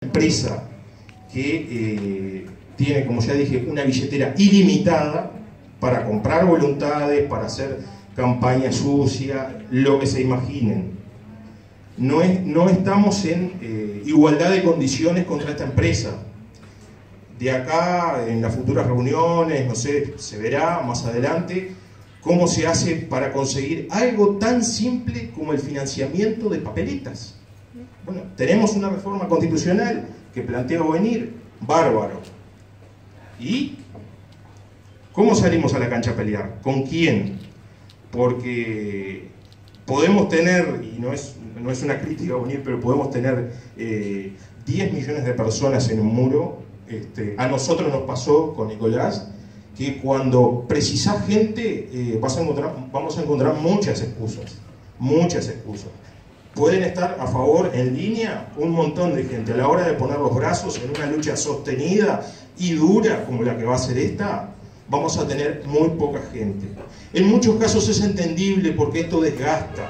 Empresa que tiene, como ya dije, una billetera ilimitada para comprar voluntades, para hacer campaña sucia, lo que se imaginen. No estamos en igualdad de condiciones contra esta empresa. De acá, en las futuras reuniones, no sé, se verá más adelante cómo se hace para conseguir algo tan simple como el financiamiento de papeletas. Bueno, tenemos una reforma constitucional que plantea venir, bárbaro. ¿Y cómo salimos a la cancha a pelear? ¿Con quién? Porque podemos tener, y no es una crítica venir, pero podemos tener 10 millones de personas en un muro. A nosotros nos pasó con Nicolás que cuando precisás gente vamos a encontrar muchas excusas. Pueden estar a favor en línea un montón de gente. A la hora de poner los brazos en una lucha sostenida y dura como la que va a ser esta, vamos a tener muy poca gente. En muchos casos es entendible porque esto desgasta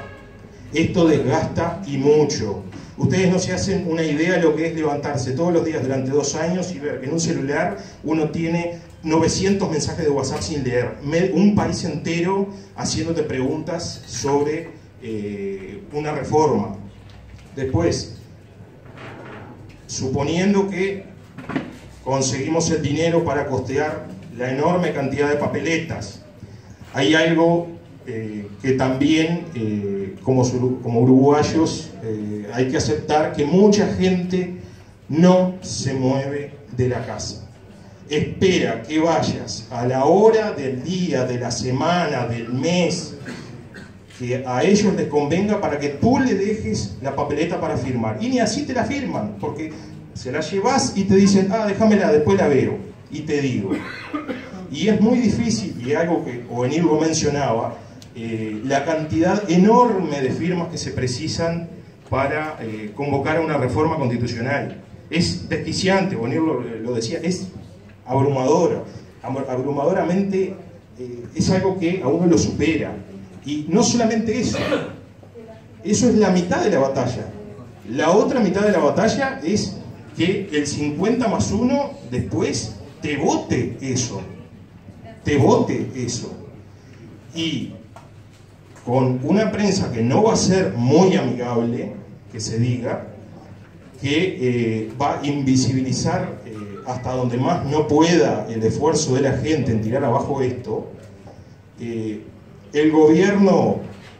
y mucho. Ustedes no se hacen una idea de lo que es levantarse todos los días durante 2 años y ver que en un celular uno tiene 900 mensajes de WhatsApp sin leer, un país entero haciéndote preguntas sobre una reforma. Después, suponiendo que conseguimos el dinero para costear la enorme cantidad de papeletas, hay algo que también como uruguayos hay que aceptar, que mucha gente no se mueve de la casa. Espera que vayas a la hora del día, de la semana, del mes, que a ellos les convenga para que tú le dejes la papeleta para firmar. Y ni así te la firman, porque se la llevas y te dicen, déjamela, después la veo, y te digo. Y es muy difícil, y algo que Ovenir lo mencionaba, la cantidad enorme de firmas que se precisan para convocar a una reforma constitucional. Es desquiciante, Ovenir lo decía, es abrumadoramente, es algo que a uno lo supera. Y no solamente eso es la mitad de la batalla. La otra mitad de la batalla es que el 50+1 después te vote eso. Y con una prensa que no va a ser muy amigable, que se diga, que va a invisibilizar hasta donde más no pueda el esfuerzo de la gente en tirar abajo esto, el gobierno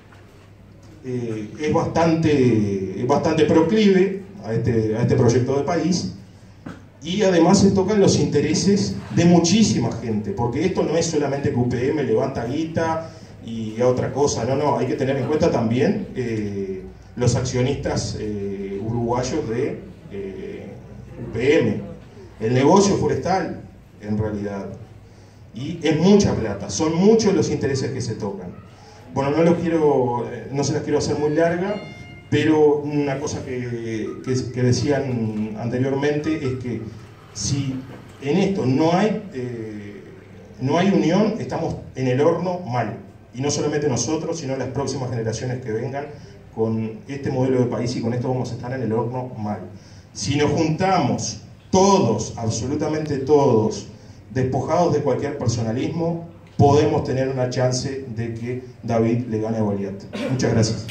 es bastante proclive a este proyecto de país, y además se tocan los intereses de muchísima gente, porque esto no es solamente que UPM levanta guita y a otra cosa, no, hay que tener en cuenta también los accionistas uruguayos de UPM, el negocio forestal en realidad, y es mucha plata, son muchos los intereses que se tocan. Bueno, no se las quiero hacer muy larga, pero una cosa que decían anteriormente es que si en esto no hay unión, estamos en el horno mal. Y no solamente nosotros, sino las próximas generaciones que vengan con este modelo de país, y con esto vamos a estar en el horno mal. Si nos juntamos todos, absolutamente todos, despojados de cualquier personalismo, podemos tener una chance de que David le gane a Goliat. Muchas gracias.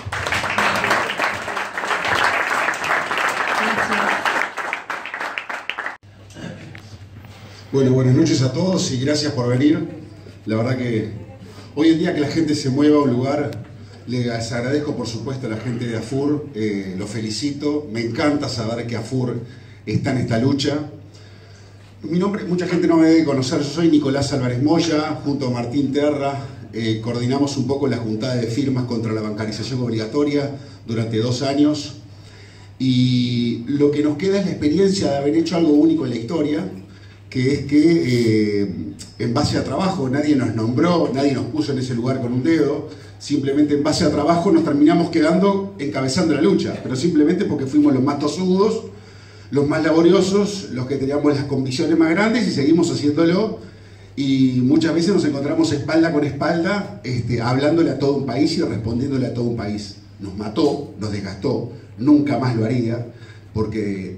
Bueno, buenas noches a todos y gracias por venir. La verdad que hoy en día que la gente se mueva a un lugar, les agradezco por supuesto a la gente de AFUR, los felicito, me encanta saber que AFUR está en esta lucha. Mi nombre, mucha gente no me debe conocer, yo soy Nicolás Álvarez Moya, junto a Martín Terra, coordinamos un poco la juntada de firmas contra la bancarización obligatoria durante 2 años, y lo que nos queda es la experiencia de haber hecho algo único en la historia, que es que en base a trabajo, nadie nos nombró, nadie nos puso en ese lugar con un dedo, simplemente en base a trabajo nos terminamos quedando encabezando la lucha, pero simplemente porque fuimos los más tosudos, los más laboriosos, los que teníamos las convicciones más grandes, y seguimos haciéndolo, y muchas veces nos encontramos espalda con espalda hablándole a todo un país y respondiéndole a todo un país. Nos mató, nos desgastó, nunca más lo haría, porque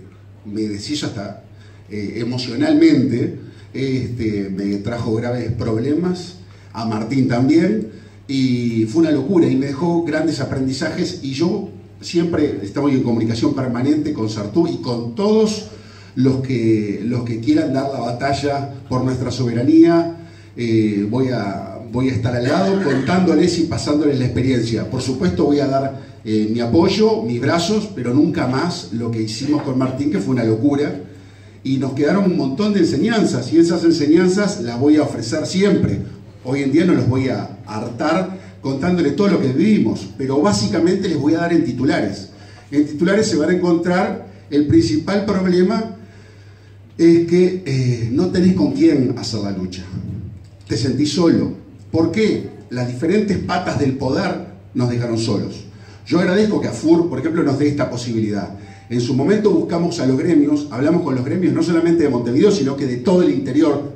me deshizo hasta emocionalmente, me trajo graves problemas, a Martín también, y fue una locura y me dejó grandes aprendizajes, y yo siempre estoy en comunicación permanente con Sartú y con todos los que quieran dar la batalla por nuestra soberanía. Voy a estar al lado contándoles y pasándoles la experiencia. Por supuesto voy a dar mi apoyo, mis brazos, pero nunca más lo que hicimos con Martín, que fue una locura, y nos quedaron un montón de enseñanzas, y esas enseñanzas las voy a ofrecer siempre. Hoy en día no los voy a hartar contándoles todo lo que vivimos, pero básicamente les voy a dar en titulares. En titulares se van a encontrar el principal problema es que no tenés con quién hacer la lucha. Te sentís solo. ¿Por qué? Las diferentes patas del poder nos dejaron solos. Yo agradezco que AFUR, por ejemplo, nos dé esta posibilidad. En su momento buscamos a los gremios, hablamos con los gremios no solamente de Montevideo, sino que de todo el interior,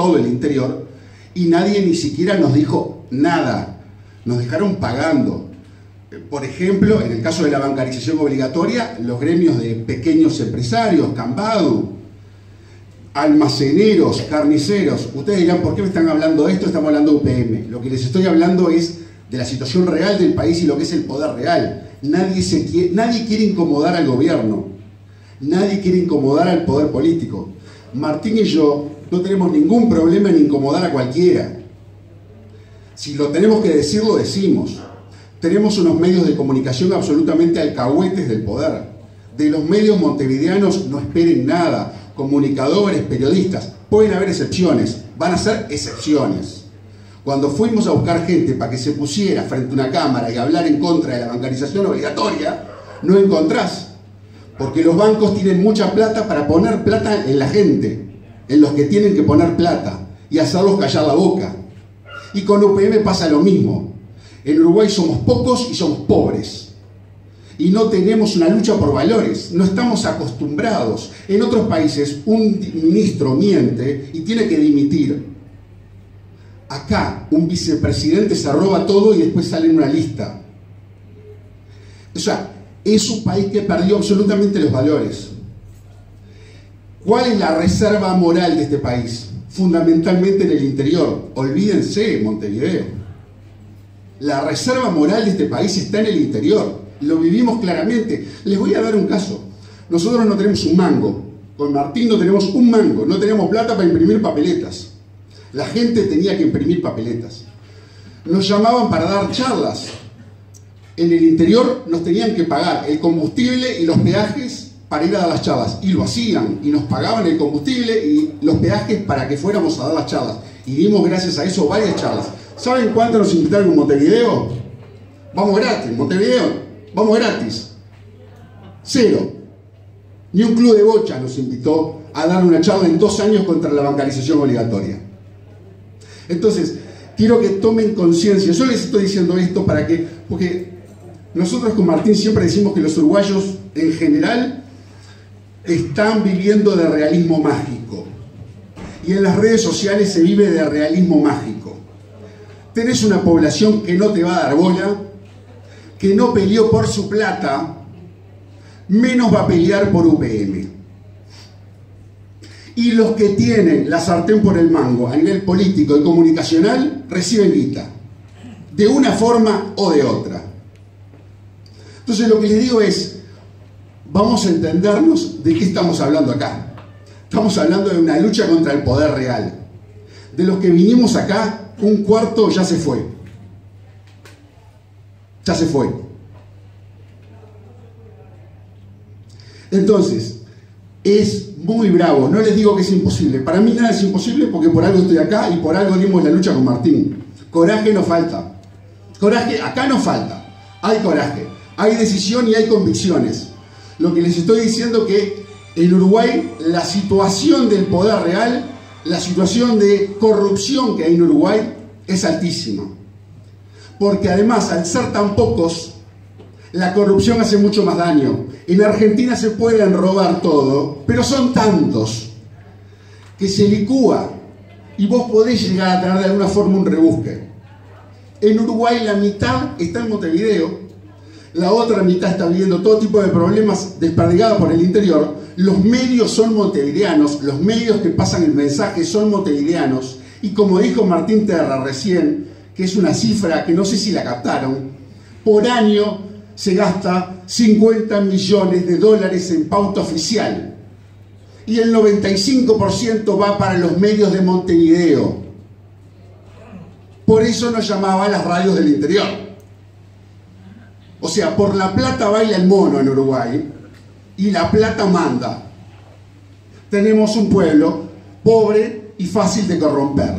y nadie ni siquiera nos dijo nada. Nos dejaron pagando. Por ejemplo, en el caso de la bancarización obligatoria, los gremios de pequeños empresarios, Cambadu, almaceneros, carniceros. Ustedes dirán, ¿por qué me están hablando de esto? Estamos hablando de UPM. Lo que les estoy hablando es de la situación real del país y lo que es el poder real. Nadie quiere incomodar al gobierno. Nadie quiere incomodar al poder político. Martín y yo no tenemos ningún problema en incomodar a cualquiera. Si lo tenemos que decir, lo decimos. Tenemos unos medios de comunicación absolutamente alcahuetes del poder. De los medios montevideanos no esperen nada. Comunicadores, periodistas, pueden haber excepciones, van a ser excepciones. Cuando fuimos a buscar gente para que se pusiera frente a una cámara y hablar en contra de la bancarización obligatoria, no encontrás, porque los bancos tienen mucha plata para poner plata en la gente, en los que tienen que poner plata y hacerlos callar la boca. Y con UPM pasa lo mismo. En Uruguay somos pocos y somos pobres. Y no tenemos una lucha por valores, no estamos acostumbrados. En otros países un ministro miente y tiene que dimitir. Acá un vicepresidente se roba todo y después sale en una lista. O sea, es un país que perdió absolutamente los valores. ¿Cuál es la reserva moral de este país? Fundamentalmente en el interior. Olvídense, Montevideo. La reserva moral de este país está en el interior. Lo vivimos claramente. Les voy a dar un caso. Nosotros no tenemos un mango. Con Martín no tenemos un mango. No tenemos plata para imprimir papeletas. La gente tenía que imprimir papeletas. Nos llamaban para dar charlas. En el interior nos tenían que pagar el combustible y los peajes para ir a dar las charlas. Y lo hacían. Y nos pagaban el combustible y los peajes para que fuéramos a dar las charlas. Y dimos gracias a eso varias charlas. ¿Saben cuánto nos invitaron en Montevideo? Vamos gratis, Montevideo. Vamos gratis. 0. Ni un club de bocha nos invitó a dar una charla en 2 años contra la bancarización obligatoria. Entonces, quiero que tomen conciencia. Yo les estoy diciendo esto porque nosotros con Martín siempre decimos que los uruguayos en general están viviendo de realismo mágico. Y en las redes sociales se vive de realismo mágico. Tenés una población que no te va a dar bola, que no peleó por su plata, menos va a pelear por UPM. Y los que tienen la sartén por el mango a nivel político y comunicacional reciben guita, de una forma o de otra. Entonces lo que les digo es, vamos a entendernos de qué estamos hablando acá. Estamos hablando de una lucha contra el poder real. De los que vinimos acá, 1/4 ya se fue. Ya se fue. Entonces, es muy bravo. No les digo que es imposible. Para mí nada es imposible porque por algo estoy acá y por algo dimos la lucha con Martín. Coraje no falta. Coraje acá no falta. Hay coraje. Hay decisión y hay convicciones. Lo que les estoy diciendo que en Uruguay la situación del poder real, la situación de corrupción que hay en Uruguay es altísima. Porque además, al ser tan pocos, la corrupción hace mucho más daño. En Argentina se pueden robar todo, pero son tantos que se licúa y vos podés llegar a tener de alguna forma un rebusque. En Uruguay la mitad está en Montevideo la otra mitad está viviendo todo tipo de problemas desperdigados por el interior. Los medios son montevideanos, los medios que pasan el mensaje son montevideanos, y como dijo Martín Terra recién, que es una cifra que no sé si la captaron, por año se gasta 50 millones de dólares en pauta oficial, y el 95% va para los medios de Montevideo. Por eso nos llamaba a las radios del interior. O sea, por la plata baila el mono en Uruguay, y la plata manda. Tenemos un pueblo pobre y fácil de corromper.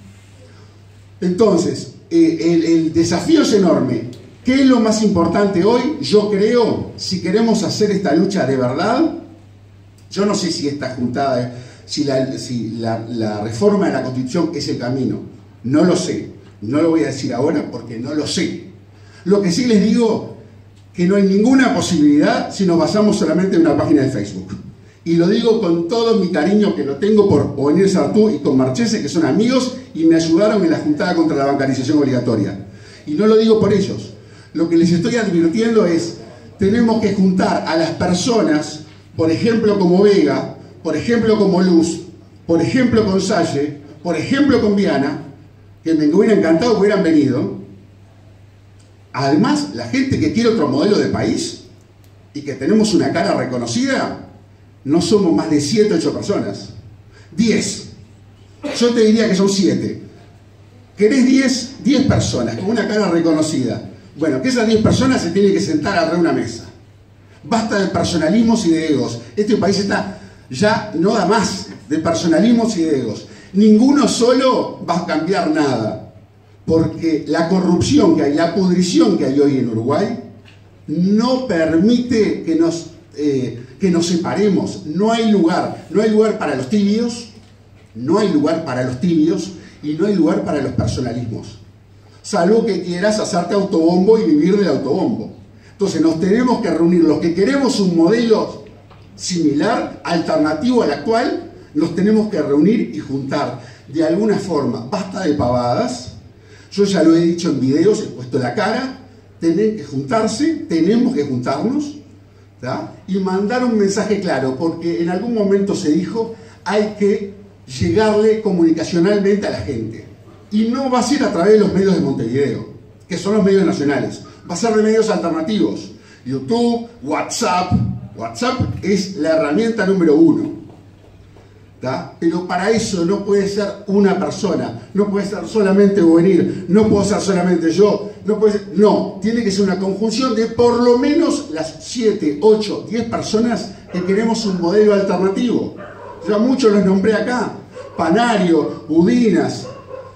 Entonces, el desafío es enorme. ¿Qué es lo más importante hoy? Yo creo, si queremos hacer esta lucha de verdad, yo no sé si esta juntada, si la reforma de la Constitución es el camino. No lo sé. No lo voy a decir ahora porque no lo sé. Lo que sí les digo, que no hay ninguna posibilidad si nos basamos solamente en una página de Facebook. Y lo digo con todo mi cariño que lo tengo por Ovenir Sartú y con Marchese, que son amigos y me ayudaron en la juntada contra la bancarización obligatoria. Y no lo digo por ellos. Lo que les estoy advirtiendo es, tenemos que juntar a las personas, por ejemplo como Vega, por ejemplo como Luz, por ejemplo con Salle, por ejemplo con Viana, que me hubiera encantado que hubieran venido. Además, la gente que quiere otro modelo de país y que tenemos una cara reconocida, no somos más de 7 o 8 personas. 10. Yo te diría que son 7. ¿Querés 10? 10 personas con una cara reconocida. Bueno, que esas 10 personas se tienen que sentar alrededor de una mesa. Basta de personalismos y de egos. Este país está ya no da más de personalismos y de egos. Ninguno solo va a cambiar nada. Porque la corrupción que hay, la pudrición que hay hoy en Uruguay, no permite que nos separemos. No hay lugar para los tibios, no hay lugar para los tibios y no hay lugar para los personalismos. Salvo que quieras hacerte autobombo y vivir del autobombo. Entonces nos tenemos que reunir, los que queremos un modelo similar, alternativo al actual, nos tenemos que reunir y juntar de alguna forma. Basta de pavadas. Yo ya lo he dicho en videos, he puesto la cara. Tienen que juntarse, tenemos que juntarnos, ¿tá? Y mandar un mensaje claro, porque en algún momento se dijo, hay que llegarle comunicacionalmente a la gente. Y no va a ser a través de los medios de Montevideo, que son los medios nacionales. Va a ser de medios alternativos. YouTube, WhatsApp. WhatsApp es la herramienta número 1. ¿tá? Pero para eso no puede ser una persona. No puede ser solamente Ovenir. No puedo ser solamente yo. No, tiene que ser una conjunción de por lo menos las 7, 8, 10 personas que queremos un modelo alternativo. Ya muchos los nombré acá. Panario, Budinas,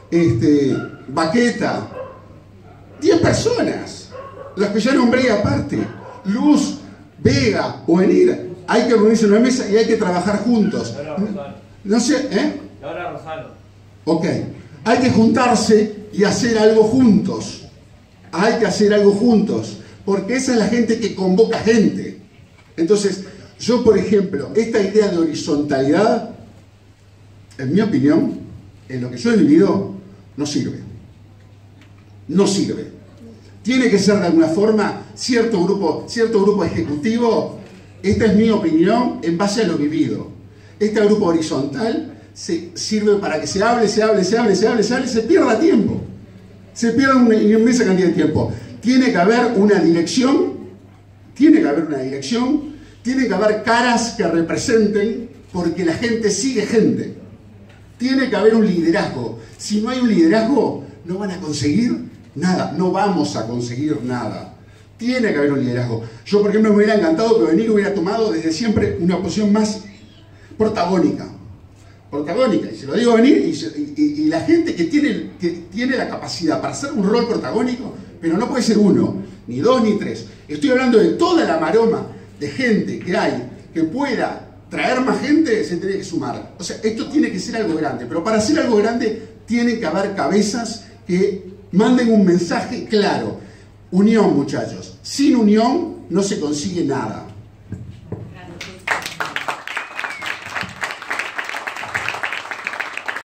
Baqueta. 10 personas. Las que ya nombré aparte. Luz, Vega, Ovenir. Hay que reunirse en una mesa y hay que trabajar juntos. No sé, ¿eh? Y ahora Rosalo. Ok. Hay que juntarse y hacer algo juntos. Hay que hacer algo juntos. Porque esa es la gente que convoca gente. Entonces, yo, por ejemplo, esta idea de horizontalidad, en mi opinión, en lo que yo he vivido, no sirve. No sirve. Tiene que ser de alguna forma cierto grupo ejecutivo. Esta es mi opinión en base a lo vivido. Este grupo horizontal sirve para que se hable, se pierda tiempo. Se pierda una inmensa cantidad de tiempo. Tiene que haber una dirección, tiene que haber caras que representen, porque la gente sigue gente. Tiene que haber un liderazgo. Si no hay un liderazgo, no van a conseguir nada, no vamos a conseguir nada. Tiene que haber un liderazgo. Yo, por ejemplo, me hubiera encantado que Ovenir hubiera tomado desde siempre una posición más protagónica. Y se lo digo a Ovenir y la gente que tiene la capacidad para hacer un rol protagónico, pero no puede ser 1, ni 2, ni 3. Estoy hablando de toda la maroma de gente que hay, que pueda traer más gente, se tiene que sumar. O sea, esto tiene que ser algo grande, pero para hacer algo grande tiene que haber cabezas que manden un mensaje claro. Unión, muchachos. Sin unión no se consigue nada.